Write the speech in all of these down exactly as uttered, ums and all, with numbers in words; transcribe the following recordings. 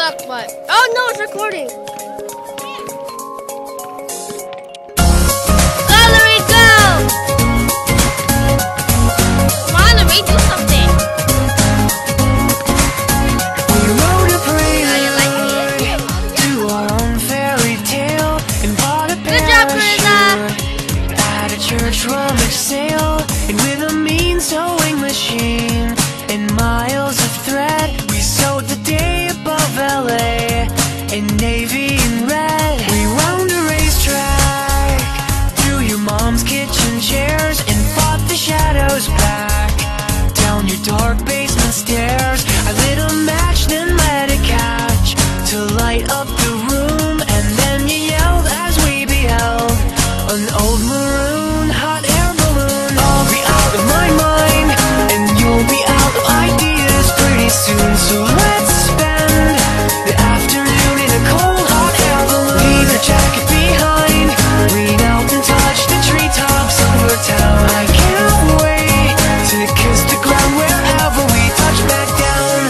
suck, but oh no, it's recording. Valerie, go! Come on, let me do something. We wrote a prelude to our own fairy tale and bought a parachute at a church rummage sale, and with a mean sewing machine and miles of thread, we sewed the day above L A in navy and red. We round a racetrack through your mom's kitchen chairs and fought the shadows back down your dark basement stairs. I lit a match, then let it catch to light up the room, and then you yelled as we beheld an old maroon hot air balloon. I'll be out of my mind and you'll be out of ideas pretty soon, so let's spend the afternoon in a cold hot air balloon. Leave your jacket behind, lean out and touch the treetops over town. I can't wait to kiss the ground wherever we touch back down.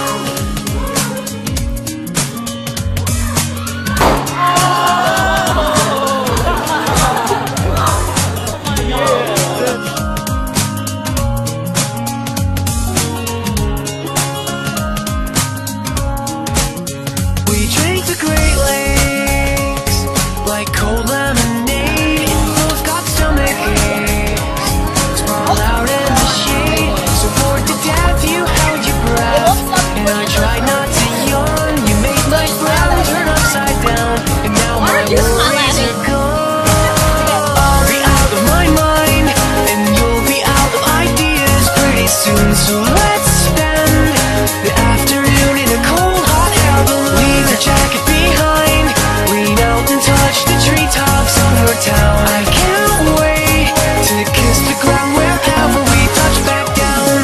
We drank the Great Lakes like cold lemonade, and both got stomach aches. Sprawled out in the shade, so bored to death you held your breath, and I tried not to yawn. You made my frown turn upside down, and now my worries are gone. I'll be out of my mind and you'll be out of ideas pretty soon, so let's spend the afternoon in a cold hot air balloon. Leave the jacket behind, lean out and touch the treetops over town. I can't wait to kiss the ground wherever we touch back down.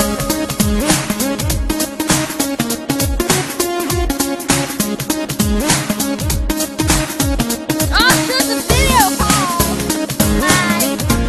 Oh, this is a video call. Hi.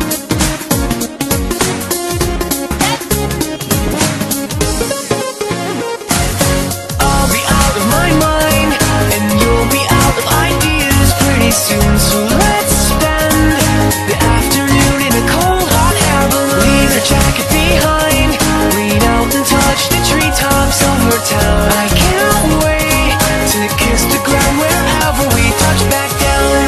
I'll be out of my mind and you'll be out of ideas pretty soon, so let's spend the afternoon in a cold hot air balloon. Leave the jacket behind, lean out and touch the treetops over town. I can't wait to kiss the ground wherever we touch back down.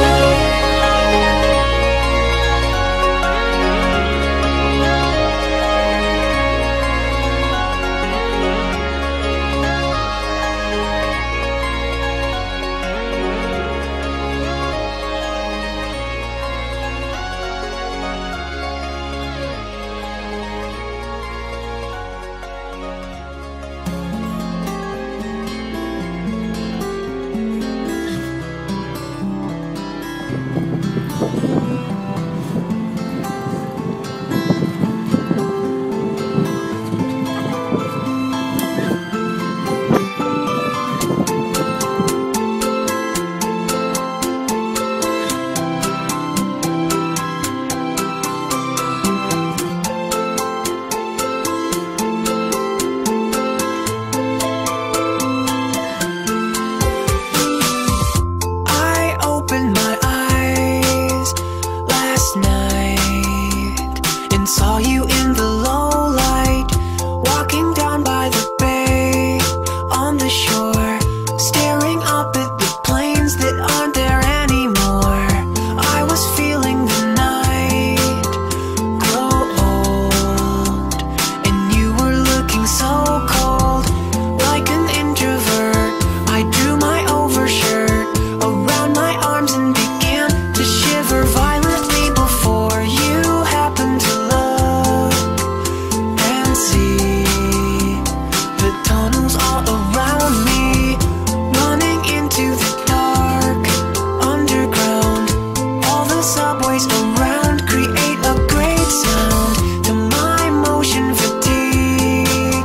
I opened my eyes last night and saw you in the low light, walking down by the bay on the shore, staring up at the plains that aren't there anymore. I was feeling the night grow old, and you were looking so cold, like an introvert. I drew my overshirt around my arms and began to shiver violently before you happened to look and see the tunnels all around me, running into the dark underground. All the subways around create a great sound to my motion fatigue.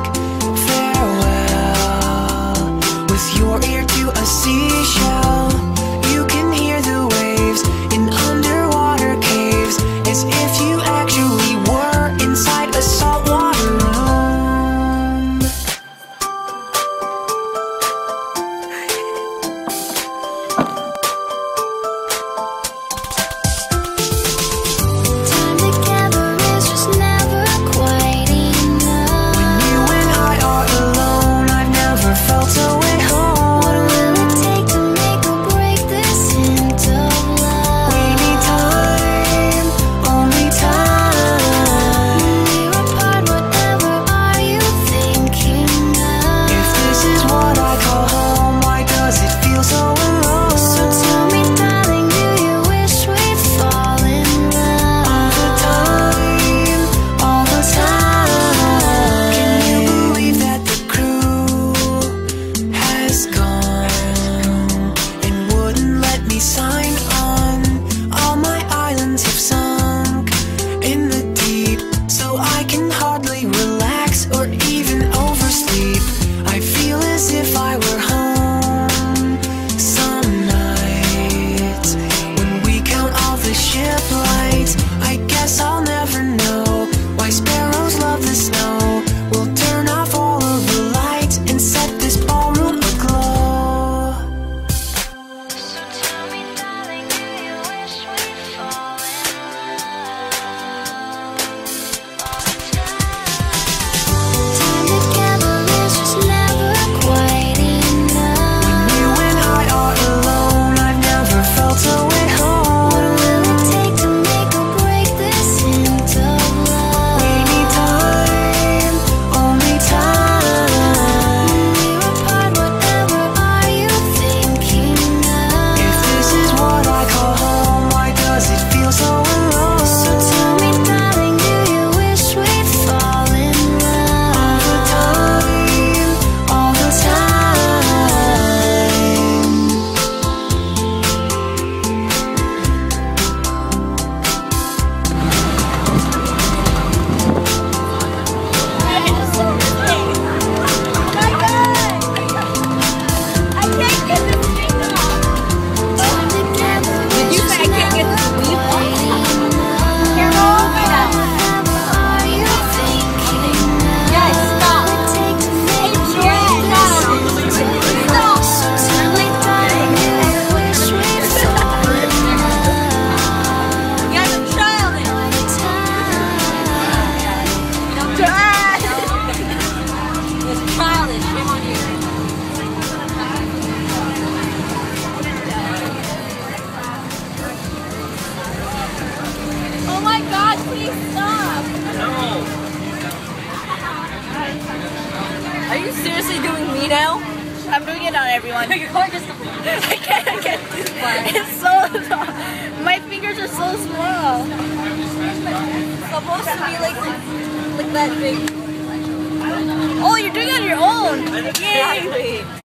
Farewell, with your ear to a seashell. You can hear the waves in underwater caves, as if you actually were inside a saltwater room. me now? I'm doing it on everyone. You can't just. I can't, I can't do it. It's so small. My fingers are so small. It's supposed to be like, like that big. Oh, you're doing it on your own. Yay!